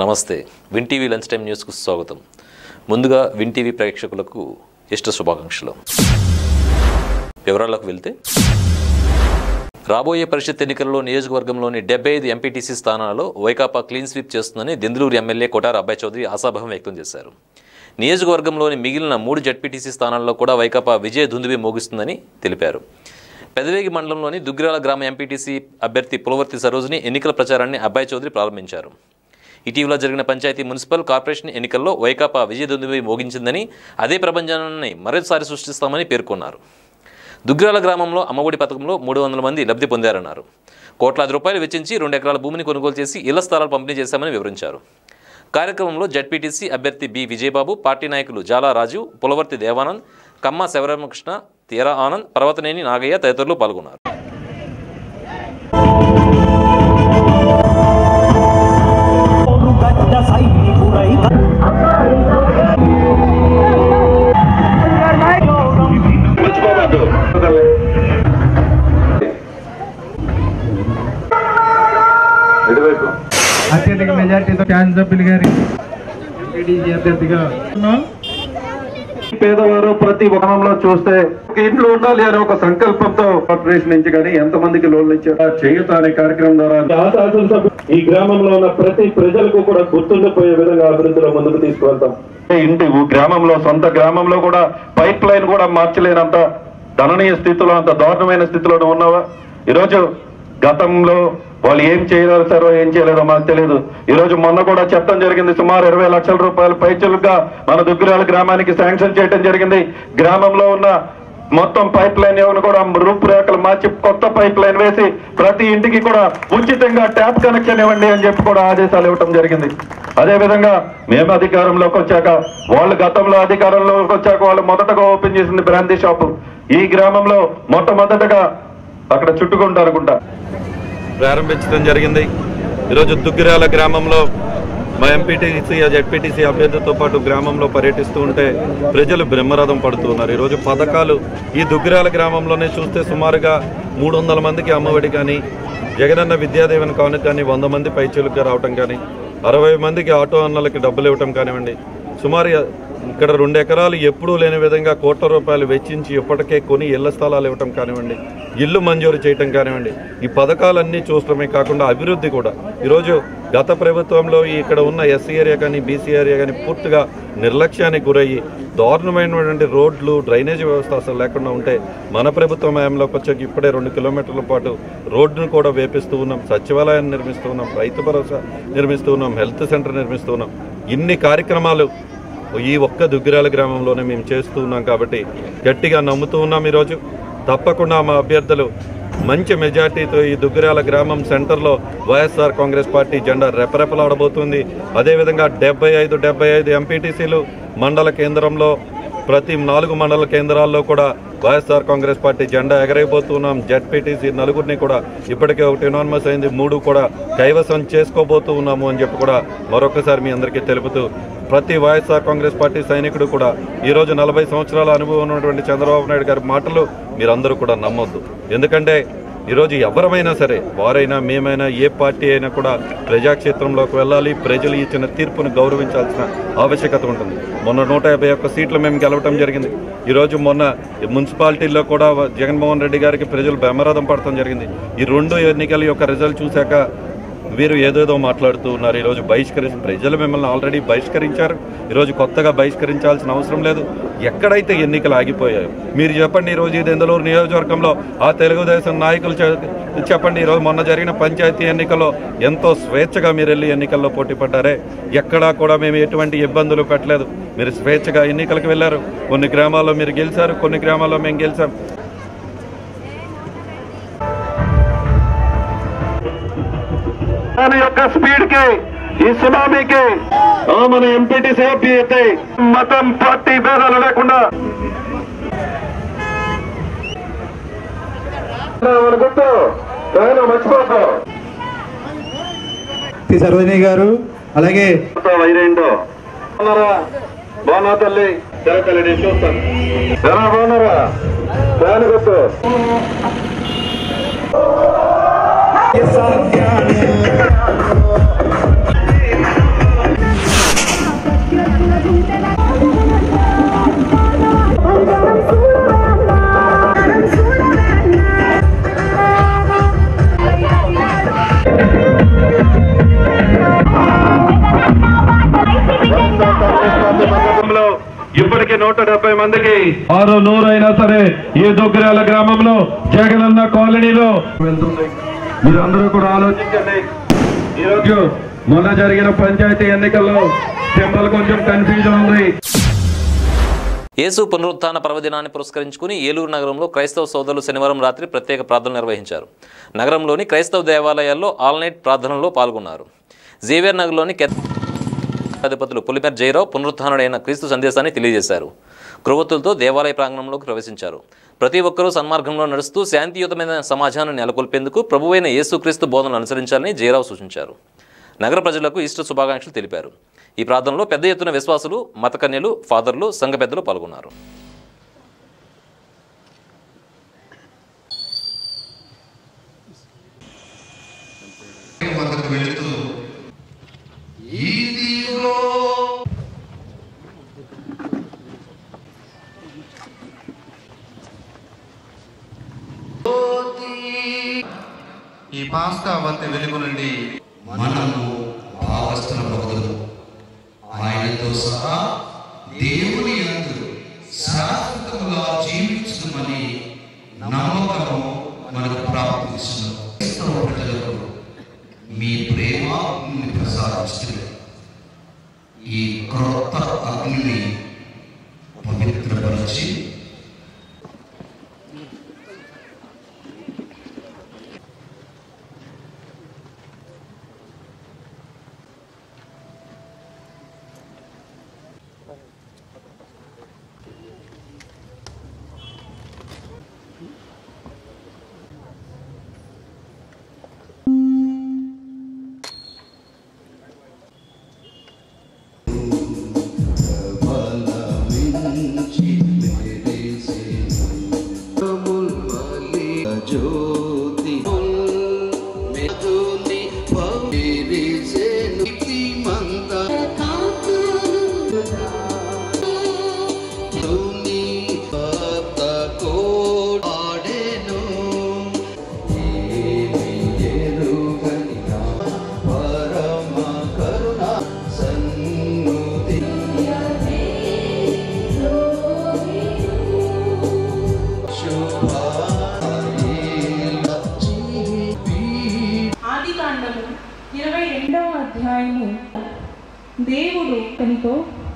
నమస్తే win TV lunch time న్యూస్కు స్వాగతం. ముందుగా విన్ టీవీ ప్రేక్షకులకు ఇష్ట శుభాకాంక్షలు. వివరాల్లోకి వెళ్తే రాబోయే పరిషత్ ఎన్నికల్లో నియోజకవర్గంలోని 75 ఎంపీటీసీ స్థానాలలో వైకాపా క్లీన్ స్వీప్ చేస్తుందని దెందులూరు ఎమ్మెల్యే కొటార అబ్బాయి చౌదరి ఆశాభావం వ్యక్తం చేశారు. నియోజకవర్గంలోని మిగిలిన 3 జడ్పీటీసీ స్థానాల్లో కూడా వైకాపా విజయ దుందుబి మోగిస్తుందని తెలిపారు. పెదవేగి మండలంలోని దుగ్గిరాల గ్రామ ఎంపీటీసీ అభ్యర్థి పులవర్తి సరోజిని ఎన్నికల ప్రచారాన్ని అబ్బాయి చౌదరి ప్రారంభించారు. ఇటీవల జరిగిన పంచాయతీ మున్సిపల్ కార్పొరేషన్ ఎన్నికల్లో వైకాపా విజయ దుందుబి మోగించిందని, అదే ప్రపంచాన్ని మరోసారి సృష్టిస్తామని పేర్కొన్నారు. దుగ్గిరాల గ్రామంలో అమ్మఒడి పథకంలో 300 మంది లబ్ధి పొందారన్నారు. కోట్లాది రూపాయలు వెచ్చించి 2 ఎకరాల భూమిని కొనుగోలు చేసి ఇళ్ల స్థలాలు పంపిణీ చేశామని వివరించారు. కార్యక్రమంలో జడ్పీటీసీ అభ్యర్థి బి విజయబాబు, పార్టీ నాయకులు జాలా రాజు, పులవర్తి దేవానంద్, కమ్మ శివరామకృష్ణ, తీరా ఆనంద్, పర్వతనేని నాగయ్య తదితరులు పాల్గొన్నారు. అత్యధిక మెజార్టీతో శాసనసభ్యులు గారి ఎంపీటీసీ అభ్యర్థిగా పేదవారు ప్రతి గ్రామంలో చూస్తే ఇంట్లో ఉండాలి అనే ఒక సంకల్పంతో కార్పొరేషన్ నుంచి కానీ ఎంతమందికి లోన్లు ఇచ్చారు చేయుత అనే కార్యక్రమం ద్వారా ఈ గ్రామంలో ఉన్న ప్రతి ప్రజలకు కూడా గుర్తుండిపోయే విధంగా అభివృద్ధిలో ముందుకు తీసుకువెళ్తాం. ఇంటి గ్రామంలో సొంత గ్రామంలో కూడా పైప్ లైన్ కూడా మార్చలేనంత దయనీయ స్థితిలో, అంత దారుణమైన స్థితిలో ఉన్నవా ఈరోజు. గతంలో వాళ్ళు ఏం చేశారో ఏం చేయలేదో మాకు తెలియదు. ఈ రోజు మొన్న కూడా చెప్పడం జరిగింది, సుమారు 20 లక్షల రూపాయలు పైచలుగా మన దుగ్గిరాల గ్రామానికి శాంక్షన్ చేయడం జరిగింది. గ్రామంలో ఉన్న మొత్తం పైప్ లైన్ కూడా రూపురేఖలు మార్చి కొత్త పైప్ లైన్ వేసి ప్రతి ఇంటికి కూడా ఉచితంగా ట్యాప్ కనెక్షన్ ఇవ్వండి అని చెప్పి కూడా ఆదేశాలు ఇవ్వడం జరిగింది. అదేవిధంగా మేము అధికారంలోకి వచ్చాక, వాళ్ళు గతంలో అధికారంలోకి వచ్చాక వాళ్ళు మొదటగా ఓపెన్ చేసింది బ్రాందీ షాపు. ఈ గ్రామంలో మొట్టమొదటగా అక్కడ చుట్టుకుంటూ అనుకుంటా ప్రారంభించడం జరిగింది. ఈరోజు దుగ్గిరాల గ్రామంలో మా ఎంపీటీసీ జెడ్పీటీసీ అభ్యర్థితో పాటు గ్రామంలో పర్యటిస్తూ ఉంటే ప్రజలు బ్రహ్మరథం పడుతున్నారు. ఈరోజు పథకాలు ఈ దుగ్గిరాల గ్రామంలోనే చూస్తే సుమారుగా 300 మందికి అమ్మఒడి కానీ, జగనన్న విద్యాదీవెన కానుక కానీ 100 మంది పైచలుగా రావటం కానీ, 60 మందికి ఆటో అన్నలకి డబ్బులు ఇవ్వటం కానివ్వండి, సుమారు ఇక్కడ 2 ఎకరాలు ఎప్పుడూ లేని విధంగా కోట్ల రూపాయలు వెచ్చించి ఇప్పటికే కొని ఇళ్ల స్థలాలు ఇవ్వటం కానివ్వండి, ఇల్లు మంజూరు చేయటం కానివ్వండి, ఈ పథకాలన్నీ చూడటమే కాకుండా అభివృద్ధి కూడా ఈరోజు గత ప్రభుత్వంలో ఇక్కడ ఉన్న ఎస్సీ ఏరియా కానీ బీసీ ఏరియా కానీ పూర్తిగా నిర్లక్ష్యానికి గురయ్యి దారుణమైనటువంటి రోడ్లు, డ్రైనేజీ వ్యవస్థ అసలు లేకుండా ఉంటే మన ప్రభుత్వం హయాంలోకి వచ్చాక ఇప్పుడే 2 కిలోమీటర్ల పాటు రోడ్డును కూడా వేపిస్తూ ఉన్నాం, సచివాలయాన్ని నిర్మిస్తూ ఉన్నాం, రైతు భరోసా నిర్మిస్తూ ఉన్నాం, హెల్త్ సెంటర్ నిర్మిస్తూ ఉన్నాం. ఇన్ని కార్యక్రమాలు ఈ ఒక్క దుగ్గిరాల గ్రామంలోనే మేము చేస్తూ ఉన్నాం కాబట్టి గట్టిగా నమ్ముతూ ఉన్నాం. ఈరోజు తప్పకుండా మా అభ్యర్థులు మంచి మెజార్టీతో ఈ దుగ్గిరాల గ్రామం సెంటర్లో వైఎస్ఆర్ కాంగ్రెస్ పార్టీ జెండా రెపరెపలాడబోతుంది. అదేవిధంగా 75 ఎంపీటీసీలు మండల కేంద్రంలో ప్రతి 4 మండల కేంద్రాల్లో కూడా వైఎస్ఆర్ కాంగ్రెస్ పార్టీ జెండా ఎగరైపోతున్నాం. జెడ్పీటీసీ 4 కూడా ఇప్పటికే 1 యునానిమస్ అయింది, 3 కూడా కైవసం చేసుకోబోతూ ఉన్నాము అని చెప్పి కూడా మరొకసారి మీ అందరికీ తెలుపుతూ, ప్రతి వైఎస్ఆర్ కాంగ్రెస్ పార్టీ సైనికుడు కూడా ఈరోజు 40 సంవత్సరాల అనుభవం ఉన్నటువంటి చంద్రబాబు నాయుడు గారి మాటలు మీరందరూ కూడా నమ్మొద్దు. ఎందుకంటే ఈరోజు ఎవరమైనా సరే, వారైనా మేమైనా ఏ పార్టీ అయినా కూడా ప్రజాక్షేత్రంలోకి వెళ్ళాలి, ప్రజలు ఇచ్చిన తీర్పును గౌరవించాల్సిన ఆవశ్యకత ఉంటుంది. మొన్న 151 సీట్లు మేము గెలవటం జరిగింది. ఈరోజు మొన్న మున్సిపాలిటీల్లో కూడా జగన్మోహన్ రెడ్డి గారికి ప్రజలు బ్రహ్మరథం పడటం జరిగింది. ఈ 2 ఎన్నికల యొక్క రిజల్ట్ చూశాక వీరు ఏదేదో మాట్లాడుతూ ఉన్నారు. ఈరోజు ప్రజలు మిమ్మల్ని ఆల్రెడీ బహిష్కరించారు. ఈరోజు కొత్తగా బహిష్కరించాల్సిన అవసరం లేదు. ఎక్కడైతే ఎన్నికలు ఆగిపోయాయో మీరు చెప్పండి. ఈరోజు ఈ దెందులూరు నియోజకవర్గంలో ఆ తెలుగుదేశం నాయకులు చెప్పండి. ఈరోజు మొన్న జరిగిన పంచాయతీ ఎన్నికల్లో ఎంతో స్వేచ్ఛగా మీరు వెళ్ళి ఎన్నికల్లో పోటీ పడ్డారే. ఎక్కడా కూడా మేము ఎటువంటి ఇబ్బందులు పెట్టలేదు. మీరు స్వేచ్ఛగా ఎన్నికలకు వెళ్ళారు. కొన్ని గ్రామాల్లో మీరు గెలిచారు, కొన్ని గ్రామాల్లో మేము గెలిచాం. యొక్క స్పీడ్ కి, ఈ సునామీకి మన ఎంపీటీసీ అభ్యర్థి మతం, పార్టీ భేదాలు లేకుండా గుర్తు మర్చిపోతాం. సరోజిని గారు అలాగే వైరేంటో బాగున్నా తల్లి, జరగలి నేను చూస్తాను. ఎలా బాగున్నారా? ఫ్యాన్ గుర్తు మందికి 170 మందికి 600 అయినా సరే ఈ దుగ్గరాల గ్రామంలో జగనన్న కాలనీలో వెళ్తుంది. మీరందరూ కూడా ఆలోచించండి. ఈరోజు మొన్న జరిగిన పంచాయతీ ఎన్నికల్లో సింబల్ కొంచెం కన్ఫ్యూజన్ ఉంది. యేసు పునరుత్థాన పర్వదినాన్ని పురస్కరించుకుని ఏలూరు నగరంలో క్రైస్తవ సోదరులు శనివారం రాత్రి ప్రత్యేక ప్రార్థనలు నిర్వహించారు. నగరంలోని క్రైస్తవ దేవాలయాల్లో ఆల్నైట్ ప్రార్థనలో పాల్గొన్నారు. జేవియర్ నగర్లోని అధిపతులు పులిమెర్ జయరావు పునరుత్థానుడైన క్రీస్తు సందేశాన్ని తెలియజేశారు. క్రొవ్వొత్తులతో దేవాలయ ప్రాంగణంలోకి ప్రవేశించారు. ప్రతి ఒక్కరూ సన్మార్గంలో నడుస్తూ శాంతియుతమైన సమాజాన్ని నెలకొల్పేందుకు ప్రభువైన యేసుక్రీస్తు బోధనలు అనుసరించాలని జయరావు సూచించారు. నగర ప్రజలకు ఈస్టర్ శుభాకాంక్షలు తెలిపారు. ఈ ప్రార్థనలో పెద్ద ఎత్తున విశ్వాసులు, మతకన్యలు, ఫాదర్లు, సంఘ పెద్దలు పాల్గొన్నారు. ఈ పాస్కా వంటి వెలుగు నుండి మనము భావస్థులమవుదుము. ఆయనతో సహా దేవుని యందు శాశ్వతముగా జీవించుమని నమ్మకము మనకు ప్రాప్తిస్తుంది. క్రైస్తవ ప్రజలకు మీ ప్రేమ ప్రసాదిస్తుంది. ఈ క్రొత్త అగ్నిని పవిత్రపరిచి దేవుడు తనతో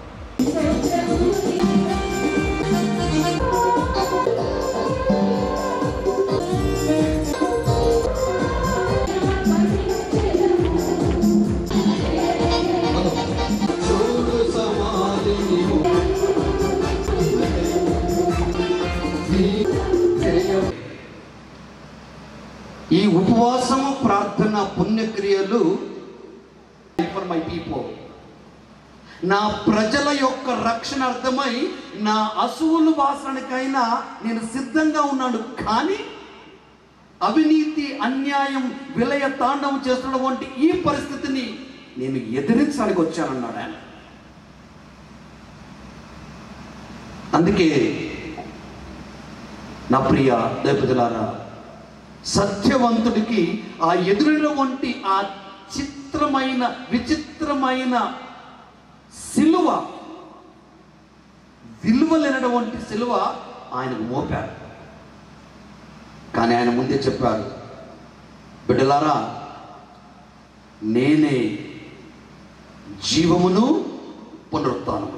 ఈ ఉపవాసము ప్రార్థన పుణ్యక్రియలు ఫర్ మై పీపుల్, నా ప్రజల యొక్క రక్షణార్థమై నా అసూలు వాసనకైనా నేను సిద్ధంగా ఉన్నాను. కానీ అవినీతి, అన్యాయం, విలయ తాండవం చేస్తున్న వంటి ఈ పరిస్థితిని నేను ఎదిరించడానికి వచ్చానన్నాడు ఆయన. అందుకే నా ప్రియ దేవతలారా, సత్యవంతుడికి ఆ ఎదురులో వంటి ఆ చిత్రమైన విచిత్రమైన సిలువ, విలువలేనటువంటి సిలువ ఆయనకు మోపారు. కానీ ఆయన ముందే చెప్పారు, బిడ్డలారా, నేనే జీవమును పునరుత్థానము.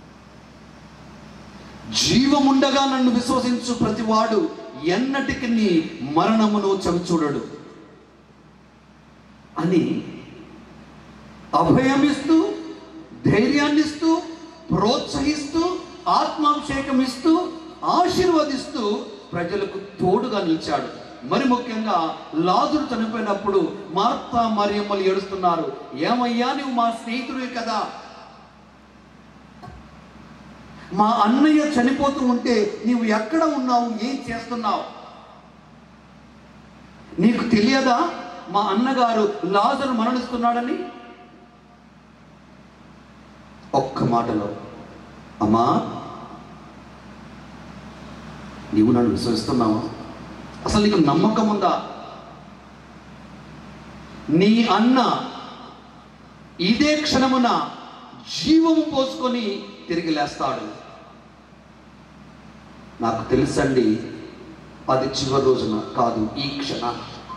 జీవముండగా నన్ను విశ్వసించు ప్రతివాడు ఎన్నటికి నీ మరణమును చవిచూడడు అని అభయమిస్తూ, ధైర్యాన్నిస్తూ, ప్రోత్సహిస్తూ, ఆత్మాభిషేకం ఇస్తూ, ఆశీర్వదిస్తూ ప్రజలకు తోడుగా నిలిచాడు. మరి ముఖ్యంగా లాజరు చనిపోయినప్పుడు మార్తా మరియమ్మలు ఏడుస్తున్నారు. ఏమయ్యా, నువ్వు మా స్నేహితుడివి కదా, మా అన్నయ్య చనిపోతూ ఉంటే నీవు ఎక్కడ ఉన్నావు, ఏం చేస్తున్నావు, నీకు తెలియదా మా అన్నగారు లాజరు మరణిస్తున్నాడని? ఒక్క మాటలో, అమ్మా నీవు నన్ను విశ్వసిస్తున్నావా? అసలు నీకు నమ్మకం ఉందా? నీ అన్న ఇదే క్షణమున జీవము పోసుకొని తిరిగి లేస్తాడు. నాకు తెలుసండి అది చివరి రోజున కాదు, ఈ క్షణ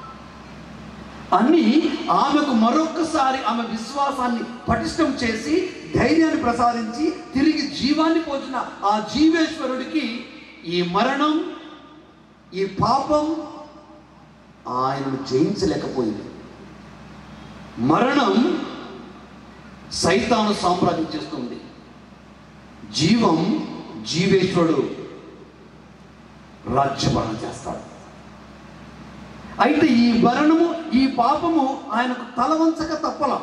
అని ఆమెకు మరొక్కసారి ఆమె విశ్వాసాన్ని పటిష్టం చేసి ధైర్యాన్ని ప్రసాదించి తిరిగి జీవాన్ని పోచిన ఆ జీవేశ్వరుడికి ఈ మరణం, ఈ పాపం ఆయనను జయించలేకపోయింది. మరణం సైతాను సామ్రాజ్యం చేస్తుంది, జీవం జీవేశ్వరుడు రాజ్యపాలన చేస్తాడు. అయితే ఈ మరణము, ఈ పాపము ఆయనకు తలవంచక తప్పల.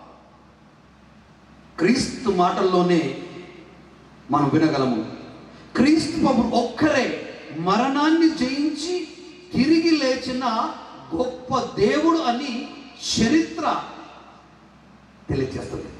క్రీస్తు మాటల్లోనే మనం వినగలము. క్రీస్తు ప్రభువు ఒక్కరే మరణాన్ని జయించి తిరిగి లేచిన గొప్ప దేవుడు అని చరిత్ర తెలియజేస్తుంది.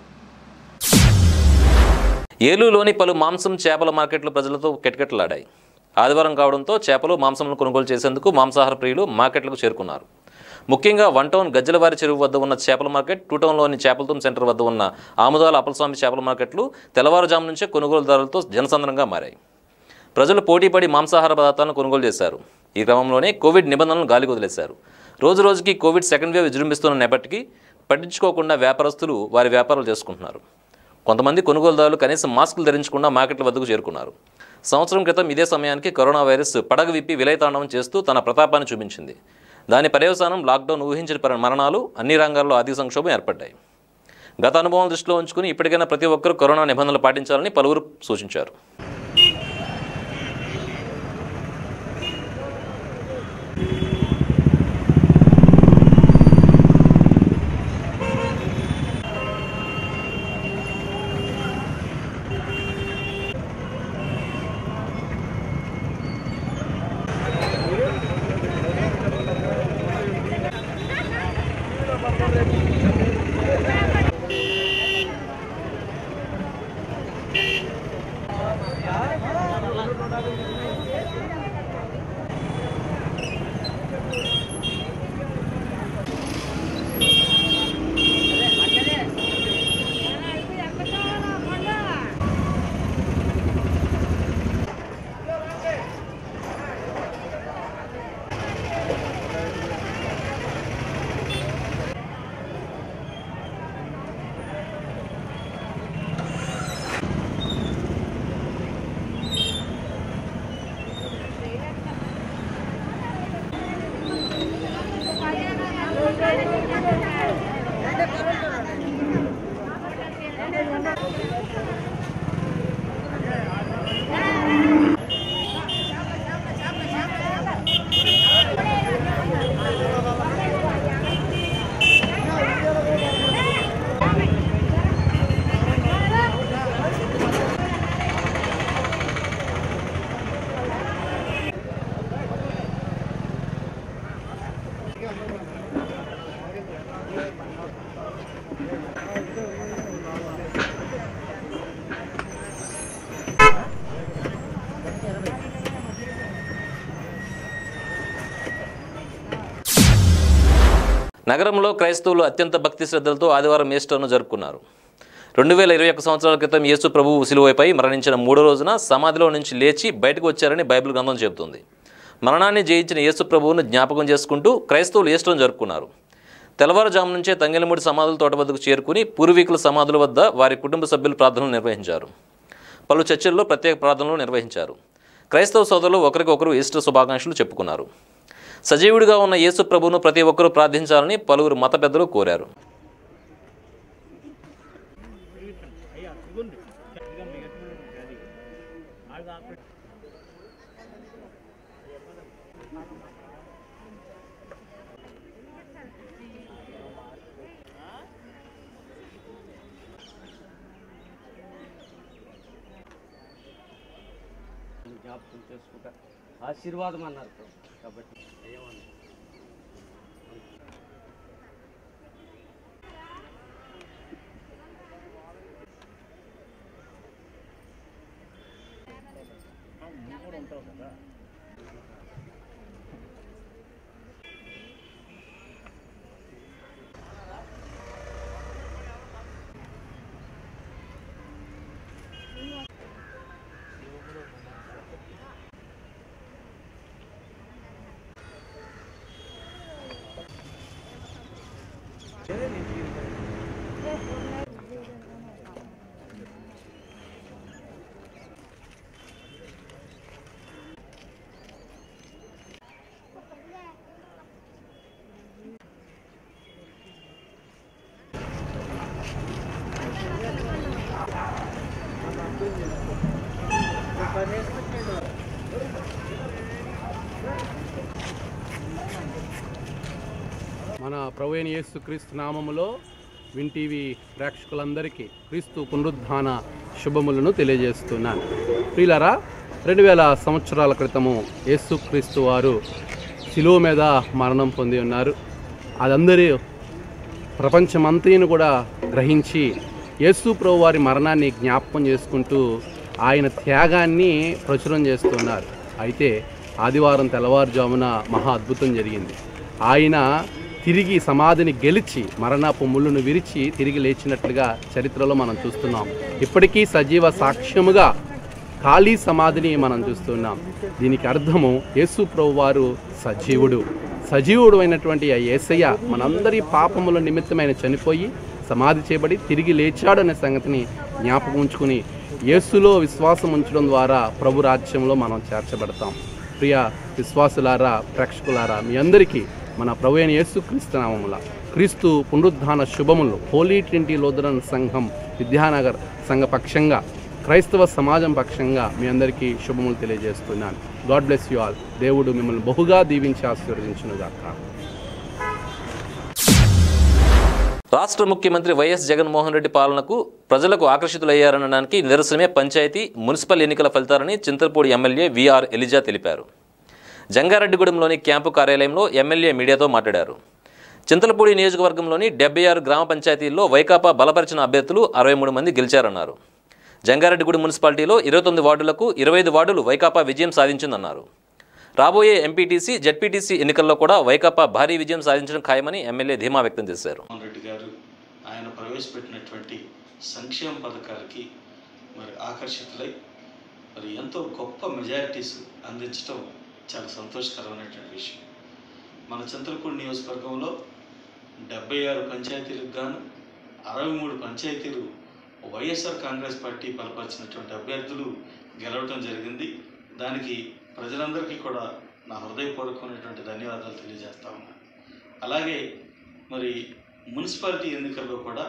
ఏలూరులోని పలు మాంసం చేపల మార్కెట్లు ప్రజలతో కిటకిటలాడాయి. ఆదివారం కావడంతో చేపలు, మాంసంను కొనుగోలు చేసేందుకు మాంసాహార ప్రియులు మార్కెట్లకు చేరుకున్నారు. ముఖ్యంగా 1 టౌన్ గజ్జలవారి చెరువు వద్ద ఉన్న చేపల మార్కెట్, 2 టౌన్లోని చేపలతూమ్ సెంటర్ వద్ద ఉన్న ఆముదాల అప్పలస్వామి చేపల మార్కెట్లు తెల్లవారుజాము నుంచే కొనుగోలుదారులతో జనసంద్రంగా మారాయి. ప్రజలు పోటీపడి మాంసాహార పదార్థాలను కొనుగోలు చేశారు. ఈ క్రమంలోనే కోవిడ్ నిబంధనలను గాలికి వదిలేశారు. రోజు రోజుకి కోవిడ్ సెకండ్ వేవ్ విజృంభిస్తున్న నేపథ్యానికి పట్టించుకోకుండా వ్యాపారస్తులు వారి వ్యాపారాలు చేసుకుంటున్నారు. కొంతమంది కొనుగోలుదారులు కనీసం మాస్కులు ధరించకుండా మార్కెట్ల వద్దకు చేరుకున్నారు. సంవత్సరం క్రితం ఇదే సమయానికి కరోనా వైరస్ పడగ విప్పి విలయతాండవం చేస్తూ తన ప్రతాపాన్ని చూపించింది. దాని పర్యవసానం లాక్డౌన్, ఊహించిన మరణాలు, అన్ని రంగాల్లో ఆర్థిక సంక్షోభం ఏర్పడ్డాయి. గత అనుభవం దృష్టిలో ఉంచుకుని ఇప్పటికైనా ప్రతి ఒక్కరూ కరోనా నిబంధనలు పాటించాలని పలువురు సూచించారు. నగరంలో క్రైస్తవులు అత్యంత భక్తి శ్రద్ధలతో ఆదివారం ఈస్టర్ను జరుపుకున్నారు. 2021 సంవత్సరాల క్రితం యేసు ప్రభువు శిలువపై మరణించిన 3వ రోజున సమాధిలో నుంచి లేచి బయటకు వచ్చారని బైబిల్ గ్రంథం చెబుతుంది. మరణాన్ని జయించిన యేసు ప్రభువును జ్ఞాపకం చేసుకుంటూ క్రైస్తవులు ఈస్టర్ను జరుపుకున్నారు. తెల్లవారుజాము నుంచే తంగెలమూడి సమాధుల తోట వద్దకు చేరుకుని పూర్వీకుల సమాధుల వద్ద వారి కుటుంబ సభ్యులు ప్రార్థనలు నిర్వహించారు. పలు చర్చిల్లో ప్రత్యేక ప్రార్థనలు నిర్వహించారు. క్రైస్తవ సోదరులు ఒకరికొకరు ఈస్టర్ శుభాకాంక్షలు చెప్పుకున్నారు. సజీవుడిగా ఉన్న యేసు ప్రభువును ప్రతి ఒక్కరూ ప్రార్థించాలని పలువురు మత పెద్దలు కోరారు. ఆశీర్వాదం అన్నారు కాబట్టి మన ప్రభువైన యేసుక్రీస్తు నామములో విన్ టీవీ ప్రేక్షకులందరికీ క్రీస్తు పునరుద్ధాన శుభములను తెలియజేస్తున్నాను. ప్రియులారా, 2000 సంవత్సరాల క్రితము యేసుక్రీస్తు వారు శిలువ మీద మరణం పొంది ఉన్నారు. అదందరూ ప్రపంచమంతను కూడా గ్రహించి యేసు ప్రభు వారి మరణాన్ని జ్ఞాపకం చేసుకుంటూ ఆయన త్యాగాన్ని ప్రచురం చేస్తున్నారు. అయితే ఆదివారం తెల్లవారుజామున మహా అద్భుతం జరిగింది. ఆయన తిరిగి సమాధిని గెలిచి మరణపు ముళ్ళును విరిచి తిరిగి లేచినట్లుగా చరిత్రలో మనం చూస్తున్నాం. ఇప్పటికీ సజీవ సాక్ష్యముగా ఖాళీ సమాధిని మనం చూస్తున్నాం. దీనికి అర్థము యేసు ప్రభు వారు సజీవుడు అయినటువంటి ఆ యేసయ్య మనందరి పాపముల నిమిత్తమైన చనిపోయి సమాధి చేయబడి తిరిగి లేచాడు అనే సంగతిని జ్ఞాపకం ఉంచుకుని యేసులో విశ్వాసం ఉంచడం ద్వారా ప్రభు రాజ్యంలో మనం చేర్చబడతాం. ప్రియ విశ్వాసులారా, ప్రేక్షకులారా, మీ అందరికీ మన ప్రభువైన యేసుక్రీస్తు నామముల క్రీస్తు పునరుద్ధాన శుభములు హోలీ ట్రినిటీ లూథరన్ సంఘం విద్యానగర్ సంఘ పక్షంగా క్రైస్తవ సమాజం పక్షంగా మీ అందరికీ శుభములు తెలియజేస్తున్నాను. God bless you all. దేవుడు మిమ్మల్ని బహుగా దీవించి ఆశీర్వదించునుగాక. రాష్ట్ర ముఖ్యమంత్రి వైఎస్ జగన్మోహన్ రెడ్డి పాలనకు ప్రజలకు ఆకర్షితులయ్యారనడానికి నిదర్శనమే పంచాయతీ, మున్సిపల్ ఎన్నికల ఫలితాలని చింతలపూడి ఎమ్మెల్యే విఆర్ ఎలిజా తెలిపారు. జంగారెడ్డిగూడెంలోని క్యాంపు కార్యాలయంలో ఎమ్మెల్యే మీడియాతో మాట్లాడారు. చింతలపూడి నియోజకవర్గంలోని 76 గ్రామ పంచాయతీల్లో వైకాపా బలపరిచిన అభ్యర్థులు 63 మంది గెలిచారన్నారు. జంగారెడ్డిగూడెం మున్సిపాలిటీలో 29 వార్డులకు 25 వార్డులు వైకాపా విజయం సాధించిందన్నారు. రాబోయే ఎంపీటీసీ, జెడ్పీటీసీ ఎన్నికల్లో కూడా వైకాపా భారీ విజయం సాధించడం ఖాయమని ఎమ్మెల్యే ధీమా వ్యక్తం చేశారు. రెడ్డి గారు ఆయన ప్రవేశపెట్టినటువంటి సంక్షేమ పథకాలకి ఆకర్షితులై ఎంతో గొప్ప మెజారిటీస్ అందించడం చాలా సంతోషకరమైనటువంటి విషయం. మన చింతలపూడి నియోజకవర్గంలో 76 పంచాయతీలకు గాను 63 పంచాయతీలు వైఎస్ఆర్ కాంగ్రెస్ పార్టీ బలపరిచినటువంటి అభ్యర్థులు గెలవటం జరిగింది. దానికి ప్రజలందరికీ కూడా నా హృదయపూర్వకమైనటువంటి ధన్యవాదాలు తెలియజేస్తా ఉన్నాను. అలాగే మున్సిపాలిటీ ఎన్నికల్లో కూడా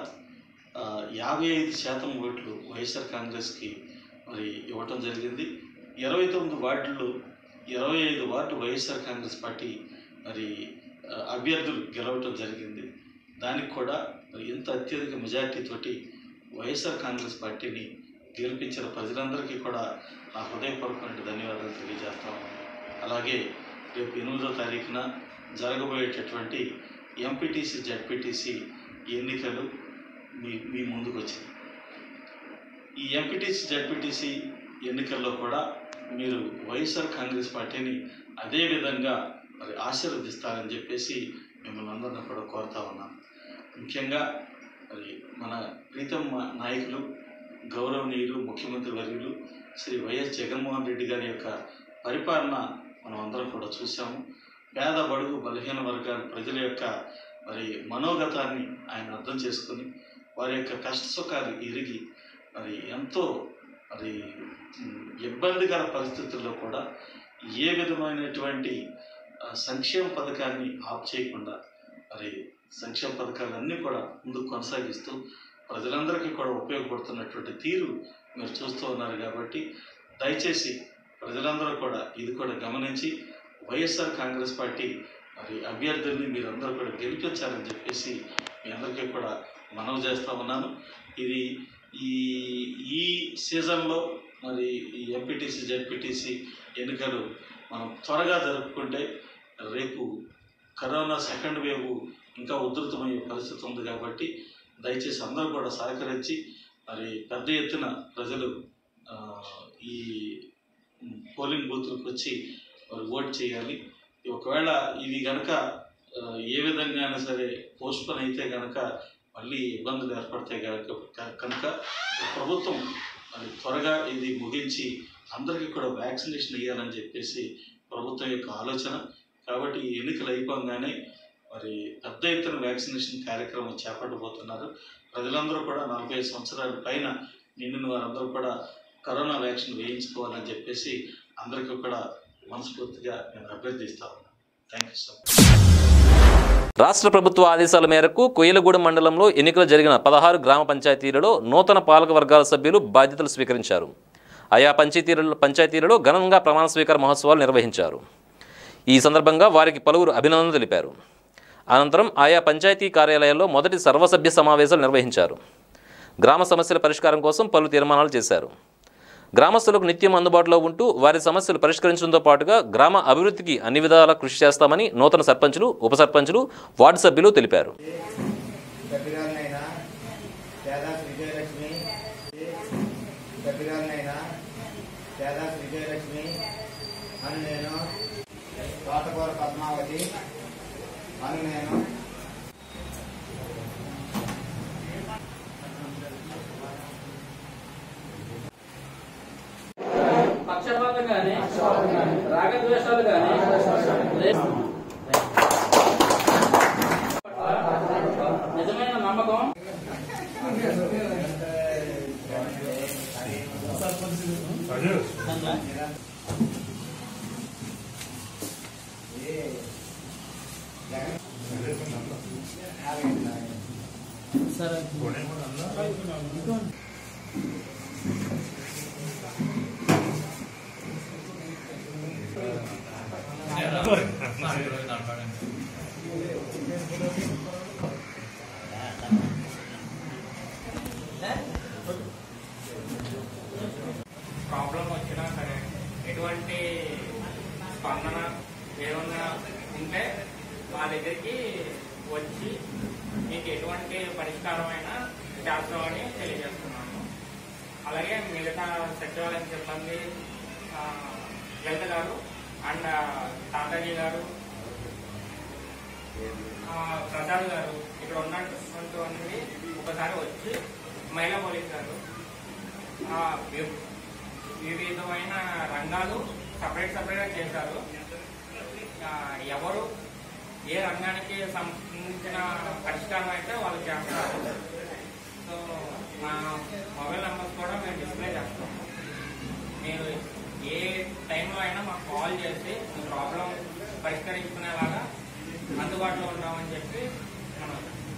55% ఓట్లు వైఎస్ఆర్ కాంగ్రెస్కి ఇవ్వటం జరిగింది. 29 వార్డుల్లో 25 వార్డు వైఎస్ఆర్ కాంగ్రెస్ పార్టీ అభ్యర్థులు గెలవటం జరిగింది. దానికి కూడా ఇంత అత్యధిక మెజార్టీతోటి వైఎస్ఆర్ కాంగ్రెస్ పార్టీని గెలిపించిన ప్రజలందరికీ కూడా నా హృదయపూర్వకమైన ధన్యవాదాలు తెలియజేస్తాను. అలాగే రేపు 8వ తారీఖున జరగబోయేటటువంటి ఎంపీటీసీ, జెడ్పీటీసీ ఎన్నికలు మీ ముందుకు వచ్చింది. ఈ ఎంపీటీసీ, జెడ్పీటీసీ ఎన్నికల్లో కూడా మీరు వైఎస్ఆర్ కాంగ్రెస్ పార్టీని అదేవిధంగా ఆశీర్వదిస్తారని చెప్పేసి మిమ్మల్ని అందరినీ కూడా కోరుతా ఉన్నాను. ముఖ్యంగా మన ప్రీతం నాయకులు, గౌరవనీయులు, ముఖ్యమంత్రి వర్యులు శ్రీ వైఎస్ జగన్మోహన్ రెడ్డి గారి యొక్క పరిపాలన మనం అందరం కూడా చూసాము. పేద, బడుగు, బలహీన వర్గాల ప్రజల యొక్క మనోగతాన్ని ఆయన అర్థం చేసుకుని వారి యొక్క కష్ట సుఖాలు ఎరిగి ఎంతో ఇబ్బందికర పరిస్థితుల్లో కూడా ఏ విధమైనటువంటి సంక్షేమ పథకాన్ని ఆఫ్ చేయకుండా సంక్షేమ పథకాలన్నీ కూడా ముందుకు కొనసాగిస్తూ ప్రజలందరికీ కూడా ఉపయోగపడుతున్నటువంటి తీరు మీరు చూస్తూ ఉన్నారు. కాబట్టి దయచేసి ప్రజలందరూ కూడా ఇది కూడా గమనించి వైఎస్ఆర్ కాంగ్రెస్ పార్టీ అభ్యర్థుల్ని మీరందరూ కూడా గెలిపించాలని చెప్పేసి మీ అందరికీ కూడా మనవి చేస్తూ ఉన్నాను. ఇది ఈ సీజన్లో ఈ ఎంపీటీసీ, జెడ్పీటీసీ ఎన్నికలు మనం త్వరగా జరుపుకుంటే రేపు కరోనా సెకండ్ వేవ్ ఇంకా ఉధృతమయ్యే పరిస్థితి ఉంది. కాబట్టి దయచేసి అందరూ కూడా సహకరించి పెద్ద ఎత్తున ప్రజలు ఈ పోలింగ్ బూత్లకు వచ్చి ఓటు చేయాలి. ఒకవేళ ఇవి కనుక ఏ విధంగానే సరే పోస్ట్పోన్ అయితే కనుక మళ్ళీ ఇబ్బందులు ఏర్పడతాయి కనుక ప్రభుత్వం త్వరగా ఇది ముగించి అందరికీ కూడా వ్యాక్సినేషన్ ఇవ్వాలని చెప్పేసి ప్రభుత్వం యొక్క ఆలోచన. కాబట్టి ఎన్నికలు అయిపోగానే మరి పెద్ద ఎత్తున వ్యాక్సినేషన్ కార్యక్రమం చేపట్టబోతున్నారు. ప్రజలందరూ కూడా 45 సంవత్సరాల పైన నిండిన వారందరూ కూడా కరోనా వ్యాక్సిన్ వేయించుకోవాలని చెప్పేసి అందరికీ కూడా మనస్ఫూర్తిగా నేను అభ్యర్థిస్తా ఉన్నాను. Thank you so much. రాష్ట్ర ప్రభుత్వ ఆదేశాల మేరకు కొయ్యలగూడెం మండలంలో ఎన్నికలు జరిగిన 16 గ్రామ పంచాయతీలలో నూతన పాలక వర్గాల సభ్యులు బాధ్యతలు స్వీకరించారు. ఆయా పంచాయతీలలో ఘనంగా ప్రమాణ స్వీకార మహోత్సవాలు నిర్వహించారు. ఈ సందర్భంగా వారికి పలువురు అభినందనలు తెలిపారు. అనంతరం ఆయా పంచాయతీ కార్యాలయాల్లో మొదటి సర్వసభ్య సమావేశాలు నిర్వహించారు. గ్రామ సమస్యల పరిష్కారం కోసం పలు తీర్మానాలు చేశారు. గ్రామస్తులకు నిత్యం అందుబాటులో ఉంటూ వారి సమస్యలు పరిష్కరించడంతో పాటుగా గ్రామ అభివృద్ధికి అన్ని విధాలా కృషి చేస్తామని నూతన సర్పంచులు, ఉప సర్పంచులు, వార్డు సభ్యులు తెలిపారు. పక్షపాతం కానీ రాగద్వేషాలు కానీ నిజమైన నమ్మకం సరే ప్రాబ్లం వచ్చినా సరే ఎటువంటి స్పందన ఏమన్నా ఉంటే మా దగ్గరికి వచ్చి మీకు ఎటువంటి పరిష్కారమైనా చేస్తామని తెలియజేస్తున్నాము. అలాగే మిగతా సచివాలయం సిబ్బంది లలిత గారు అండ్ తాతాజీ గారు, ప్రసాద్ గారు ఇక్కడ ఉన్నటువంటి ఒకసారి వచ్చి మహిళా పోలీస్ గారు వివిధమైన రంగాలు సపరేట్గా చేశారు. ఎవరు ఏ రంగానికి సంబంధించిన పరిష్కారం అయితే వాళ్ళు చేస్తారు. సో మా మొబైల్ నెంబర్స్ కూడా మేము డిస్ప్లే చేస్తాము. మీరు ఏ టైంలో అయినా మాకు కాల్ చేసి మీ ప్రాబ్లం పరిష్కరించుకునేలాగా అందుబాటులో ఉంటామని చెప్పి మనం.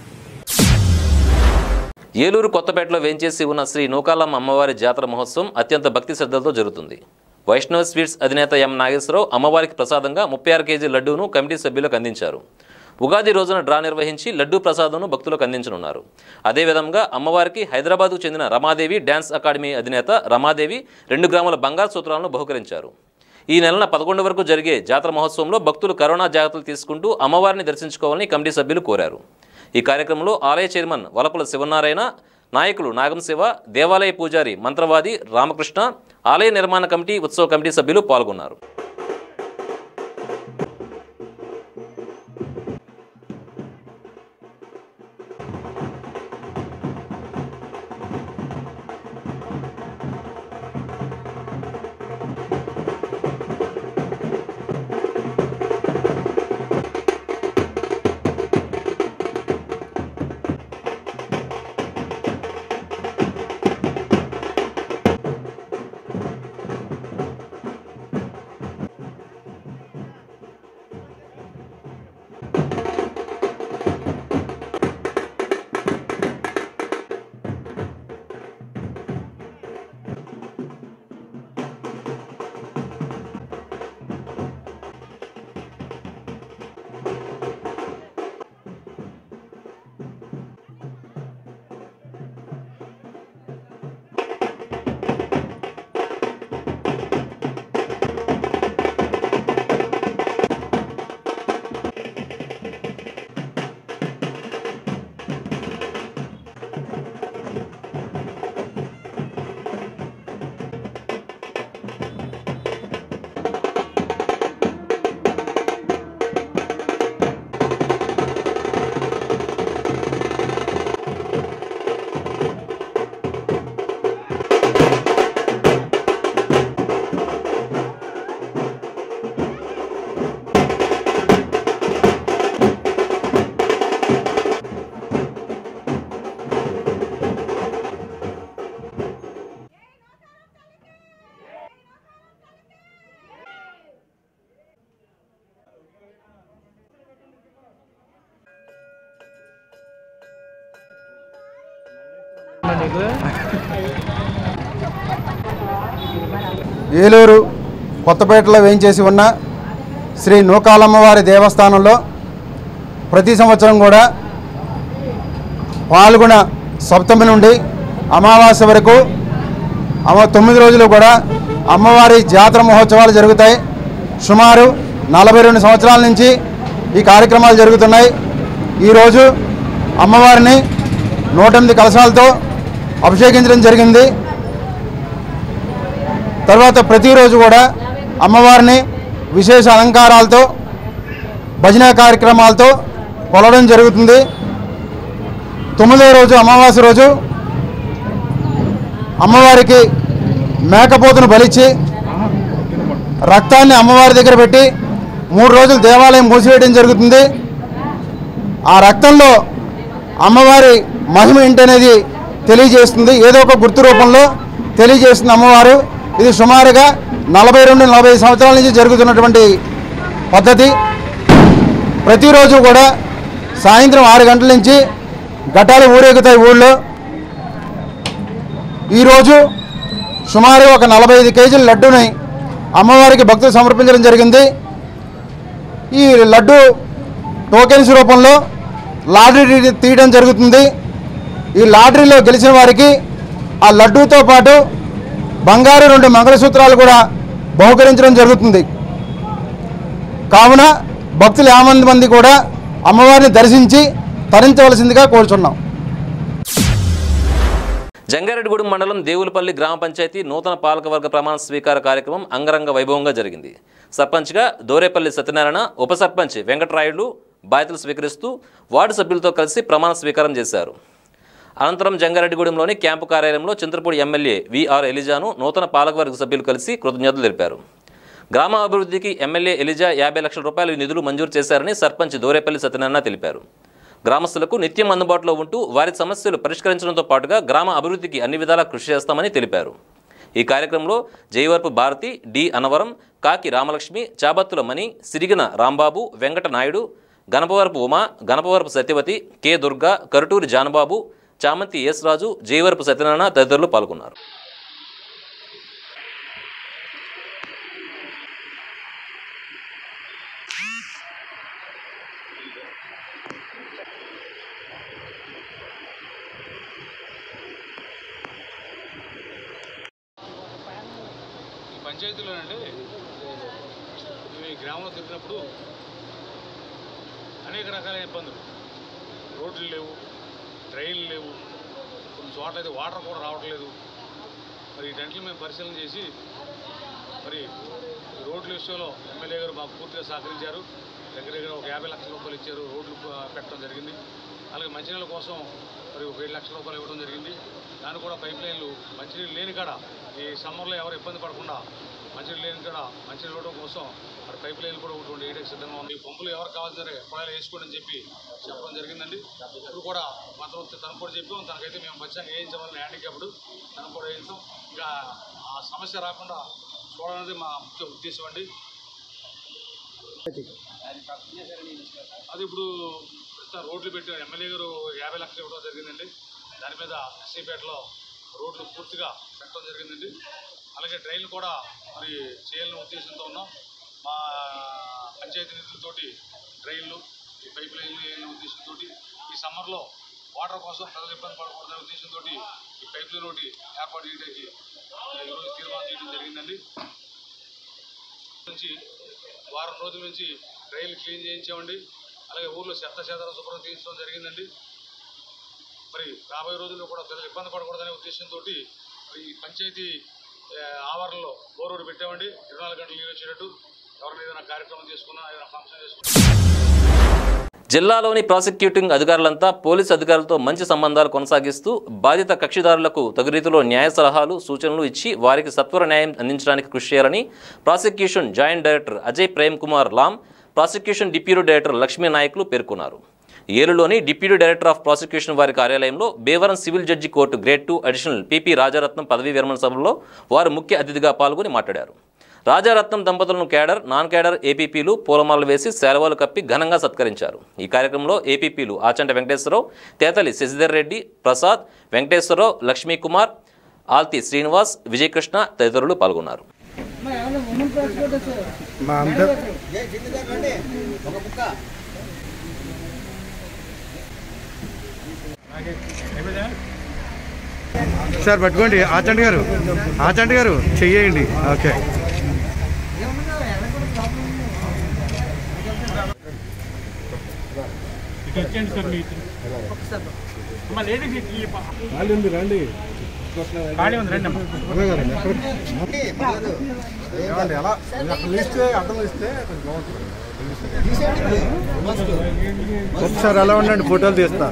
ఏలూరు కొత్తపేటలో వేంచేసి ఉన్న శ్రీ నూకాలమ్మ అమ్మవారి జాతర మహోత్సవం అత్యంత భక్తి శ్రద్ధలతో జరుగుతుంది. వైష్ణవ స్వీట్స్ అధినేత ఎం నాగేశ్వరరావు అమ్మవారికి ప్రసాదంగా 36 కేజీ లడ్డూను కమిటీ సభ్యులకు అందించారు. ఉగాది రోజున డ్రా నిర్వహించి లడ్డూ ప్రసాదంను భక్తులకు అందించనున్నారు. అదేవిధంగా అమ్మవారికి హైదరాబాద్కు చెందిన రమాదేవి డ్యాన్స్ అకాడమీ అధినేత రమాదేవి 2 గ్రాముల బంగారు సూత్రాలను బహుకరించారు. ఈ నెల 11 వరకు జరిగే జాతర మహోత్సవంలో భక్తులు కరోనా జాగ్రత్తలు తీసుకుంటూ అమ్మవారిని దర్శించుకోవాలని కమిటీ సభ్యులు కోరారు. ఈ కార్యక్రమంలో ఆలయ చైర్మన్ వలపుల శివనారాయణ, నాయకులు నాగం శివ, దేవాలయ పూజారి మంత్రవాది రామకృష్ణ, ఆలయ నిర్మాణ కమిటీ, ఉత్సవ కమిటీ సభ్యులు పాల్గొన్నారు. ఏలూరు కొత్తపేటలో వేయించేసి ఉన్న శ్రీ నూకాలమ్మవారి దేవస్థానంలో ప్రతి సంవత్సరం కూడా పాల్గొన సప్తమి నుండి అమావాస్య వరకు 9 రోజులు కూడా అమ్మవారి జాతర మహోత్సవాలు జరుగుతాయి. సుమారు 42 సంవత్సరాల నుంచి ఈ కార్యక్రమాలు జరుగుతున్నాయి. ఈరోజు అమ్మవారిని 108 కలశాలతో అభిషేకించడం జరిగింది. తర్వాత ప్రతిరోజు కూడా అమ్మవారిని విశేష అలంకారాలతో భజన కార్యక్రమాలతో కొలవడం జరుగుతుంది. 9వ రోజు అమావాస్య రోజు అమ్మవారికి మేకపోతును బలిచ్చి రక్తాన్ని అమ్మవారి దగ్గర పెట్టి 3 రోజులు దేవాలయం మూసివేయడం జరుగుతుంది. ఆ రక్తంలో అమ్మవారి మహిమ ఏంటనేది తెలియజేస్తుంది. ఏదో ఒక గుర్తు రూపంలో తెలియజేస్తుంది అమ్మవారు. ఇది సుమారుగా 42-45 సంవత్సరాల నుంచి జరుగుతున్నటువంటి పద్ధతి. ప్రతిరోజు కూడా సాయంత్రం 6 గంటల నుంచి ఘటాలు ఊరేగుతాయి ఊళ్ళో. ఈరోజు సుమారు ఒక 45 కేజీల లడ్డూని అమ్మవారికి భక్తులు సమర్పించడం జరిగింది. ఈ లడ్డు టోకెన్స్ రూపంలో లాటరీ తీయడం జరుగుతుంది. ఈ లాటరీలో గెలిచిన వారికి ఆ లడ్డూతో పాటు బంగారు 2 మంగళసూత్రాలు కూడా బహుకరించడం జరుగుతుంది. కావున భక్తులు 50 మంది కూడా అమ్మవారిని దర్శించి తరించవలసిందిగా కోరుచున్నాం. జంగారెడ్డిగూడెం మండలం దేవులపల్లి గ్రామ పంచాయతీ నూతన పాలకవర్గ ప్రమాణ స్వీకార కార్యక్రమం అంగరంగ వైభవంగా జరిగింది. సర్పంచ్గా దోరేపల్లి సత్యనారాయణ, ఉప సర్పంచ్ వెంకటరాయుడు బాధ్యతలు స్వీకరిస్తూ వార్డు సభ్యులతో కలిసి ప్రమాణ స్వీకారం చేశారు. అనంతరం జంగారెడ్డిగూడెంలోని క్యాంపు కార్యాలయంలో చింతలపూడి ఎమ్మెల్యే విఆర్ ఎలిజాను నూతన పాలకవర్గ సభ్యులు కలిసి కృతజ్ఞతలు తెలిపారు. గ్రామ అభివృద్ధికి ఎమ్మెల్యే ఎలిజా 50 లక్షల రూపాయల నిధులు మంజూరు చేశారని సర్పంచ్ దోరేపల్లి సత్యనారాయణ తెలిపారు. గ్రామస్తులకు నిత్యం అందుబాటులో ఉంటూ వారి సమస్యలు పరిష్కరించడంతో పాటుగా గ్రామ అభివృద్ధికి అన్ని విధాలా కృషి చేస్తామని తెలిపారు. ఈ కార్యక్రమంలో జయవర్పు Bharati, D Anavaram, Kaki Ramalakshmi, Chabattula Mani, Siragina Rambabu, Venkata Naidu, Ganapavarapu Uma, Ganapavarapu Satyavathi, K Durga, Karuturi Janababu, Chamanthi S రాజు, జయవర్పు సత్యనారాయణ తదితరులు పాల్గొన్నారు. పంచాయతీలోనండి మేము ఈ గ్రామంలో తిరిగినప్పుడు అనేక రకాల ఇబ్బందులు, రోడ్లు లేవు, ట్రైన్లు లేవు, కొన్ని చోట్ల అయితే వాటర్ కూడా రావట్లేదు. మరి వీటన్నిటిని మేము పరిశీలన చేసి మరి రోడ్ల విషయంలో ఎమ్మెల్యే గారు మాకు పూర్తిగా సహకరించారు. దగ్గర ఒక 50 లక్షల రూపాయలు ఇచ్చారు, రోడ్లు పెట్టడం జరిగింది. అలాగే మంచినీళ్ళ కోసం మరి ఒక 7 లక్షల రూపాయలు ఇవ్వడం జరిగింది. దాన్ని కూడా పైప్ లైన్లు మంచినీళ్ళు లేని కాడ ఈ సమ్మర్లో ఎవరు ఇబ్బంది పడకుండా మంచినీళ్ళు లేని కాడ మంచినీళ్ళు ఇవ్వడం కోసం మరి పైప్ లైన్లు కూడా ఒకటి వేయడానికి సిద్ధంగా ఉంది. పంపులు ఎవరు కావాలి సరే పొలాలు వేసుకోండి అని చెప్పి చెప్పడం జరిగిందండి. ఇప్పుడు కూడా మాత్రం తనకు కూడా చెప్పాం, తనకైతే మేము మంచిగా వేయించమని హ్యాండిక్యాప్డ్ తనకు కూడా వేయించాం. ఇంకా ఆ సమస్య రాకుండా చూడాలనేది మా ముఖ్య ఉద్దేశం అండి. అది ఇప్పుడు రోడ్లు పెట్టి ఎమ్మెల్యే గారు 50 లక్షలు ఇవ్వడం జరిగిందండి. దాని మీద ఎస్సీపేటలో రోడ్లు పూర్తిగా పెట్టడం జరిగిందండి. అలాగే డ్రైన్లు కూడా మరి చేయాలని ఉద్దేశంతో ఉన్నాం. మా పంచాయతీ నిధులతోటి డ్రైన్లు, ఈ పైప్ లైన్లు వేయాలనే ఉద్దేశంతో ఈ సమ్మర్లో వాటర్ కోసం ప్రజలు ఇబ్బంది పడకూడదనే ఉద్దేశంతో ఈ పైప్ లైన్ ఒకటి ఏర్పాటు చేయడానికి ఈరోజు తీర్మానం చేయడం జరిగిందండి. నుంచి వారం రోజుల నుంచి డ్రైన్లు క్లీన్ చేయించామండి. అలాగే ఊర్లో చెత్త శుభ్రం తీయించడం జరిగిందండి. మరి రాబోయే రోజుల్లో కూడా ప్రజలు ఇబ్బంది పడకూడదనే ఉద్దేశంతో ఈ పంచాయతీ ఆవరణలో బోర్ రోడ్డు పెట్టామండి. 24 గంటలు నీరు వచ్చేటట్టు ఎవరైనా ఏదైనా కార్యక్రమం చేసుకున్నా, ఏదైనా ఫంక్షన్ చేసుకున్నా. జిల్లాలోని ప్రాసిక్యూటింగ్ అధికారులంతా పోలీసు అధికారులతో మంచి సంబంధాలు కొనసాగిస్తూ బాధిత కక్షిదారులకు తగు రీతిలో న్యాయ సలహాలు, సూచనలు ఇచ్చి వారికి సత్వర న్యాయం అందించడానికి కృషి చేయాలని prosecution joint director Ajay Prem Kumar Lam, prosecution deputy director Lakshmi నాయకులు పేర్కొన్నారు. ఏలులోని డిప్యూటీ డైరెక్టర్ ఆఫ్ ప్రాసిక్యూషన్ వారి కార్యాలయంలో బేవరం civil judge court grade 2 additional PP Rajaratnam పదవీ విరమణ సభలో వారు ముఖ్య అతిథిగా పాల్గొని మాట్లాడారు. రాజారత్నం దంపతులను కేడర్, నాన్ కేడర్ ఏపీపీలు పూలమాలలు వేసి శాలువాలు కప్పి ఘనంగా సత్కరించారు. ఈ కార్యక్రమంలో ఏపీపీలు ఆచంట వెంకటేశ్వరరావు, తేతలి శశిధర్ రెడ్డి, ప్రసాద్, వెంకటేశ్వరరావు, లక్ష్మీకుమార్, ఆల్తి శ్రీనివాస్, విజయకృష్ణ తదితరులు పాల్గొన్నారు. సార్ పట్టుకోండి, ఆచంట గారు చెయ్యండి. ఓకే, రండి. ఒకసారి అలా ఉండండి, ఫోటోలు తీస్తా.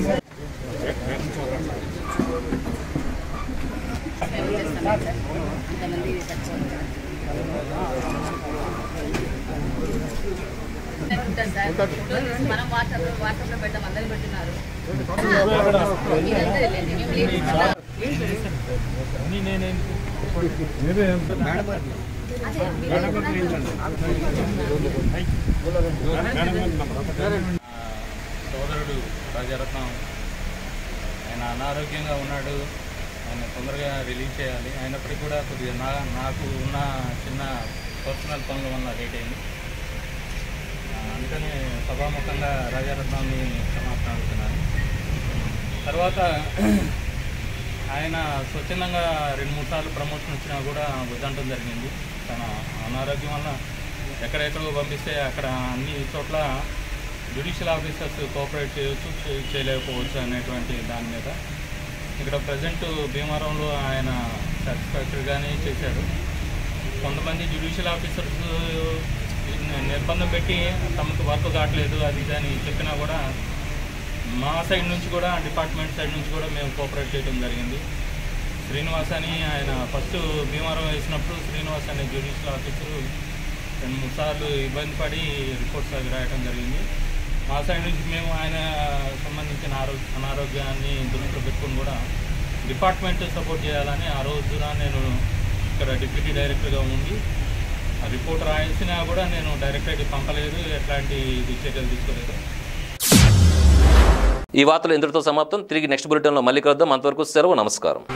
మనం వాట్సాప్లో పెట్టాం, అందరూ పెట్టున్నారు. సోదరుడు రాజారత్నం ఆయన అనారోగ్యంగా ఉన్నాడు. ఆయన తొందరగా రిలీజ్ చేయాలి. అయినప్పటికీ కూడా కొద్దిగా నాకు ఉన్న చిన్న పర్సనల్ పనుల వల్ల లేట్ అయింది. అందుకని సభాముఖంగా రాజారత్నాన్ని క్షమాపణ అడుగుతున్నాను. తర్వాత ఆయన స్వచ్ఛందంగా 2-3 సార్లు ప్రమోషన్ వచ్చినా కూడా వద్దంటం జరిగింది. తన అనారోగ్యం వల్ల ఎక్కడెక్కడో పంపిస్తే అక్కడ అన్ని చోట్ల జ్యుడిషియల్ ఆఫీసర్స్ కోఆపరేట్ చేయవచ్చు, చేయలేకపోవచ్చు అనేటువంటి దాని మీద ఇక్కడ ప్రజెంట్ భీమవరంలో ఆయన సాటిస్ఫాక్టరీగానే చేశారు. కొంతమంది జ్యుడిషియల్ ఆఫీసర్స్ నిర్బంధం పెట్టి తమకు వర్క్ కావట్లేదు అది అని చెప్పినా కూడా మా సైడ్ నుంచి కూడా, డిపార్ట్మెంట్ సైడ్ నుంచి కూడా మేము కోఆపరేట్ చేయడం జరిగింది. శ్రీనివాస్ అని ఆయన ఫస్ట్ భీమవరం వేసినప్పుడు శ్రీనివాస్ అనే జ్యుడిషియల్ ఆఫీసరు 2-3 సార్లు ఇబ్బంది పడి రిపోర్ట్స్ అవి రాయటం జరిగింది. మా సైడ్ నుంచి మేము ఆయన సంబంధించిన అనారోగ్యాన్ని దృష్టిలో పెట్టుకుని కూడా డిపార్ట్మెంట్ సపోర్ట్ చేయాలని ఆ రోజున నేను ఇక్కడ డిప్యూటీ డైరెక్టర్గా ఉండి ఆ రిపోర్ట్ రాయించినా కూడా నేను డైరెక్టర్కి పంపలేదు, ఎట్లాంటి చర్యలు తీసుకోలేదు. ఈ వార్తలు ఇంతటితో సమాప్తం. తిరిగి నెక్స్ట్ బులెటిన్లో మళ్ళీ కలుద్దాం. అంతవరకు సెలవు, నమస్కారం.